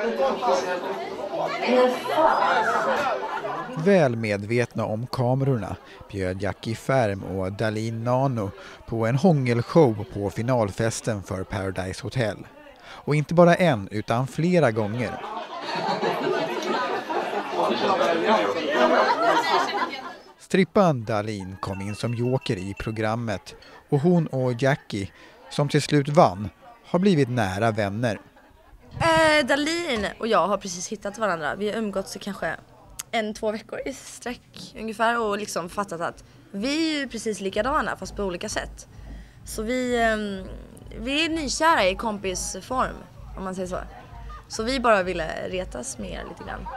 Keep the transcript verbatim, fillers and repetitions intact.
Väl medvetna om kamerorna bjöd Jackie Färm och Dahlin Nano på en hångelshow på finalfesten för Paradise Hotel. Och inte bara en utan flera gånger. Strippan Dahlin kom in som joker i programmet och hon och Jackie, som till slut vann, har blivit nära vänner. Eh, Dahlin och jag har precis hittat varandra. Vi har umgåtts i kanske en, två veckor i sträck ungefär och liksom fattat att vi är ju precis likadana fast på olika sätt. Så vi, eh, vi är nykära i kompisform, om man säger så. Så vi bara ville retas med er lite grann.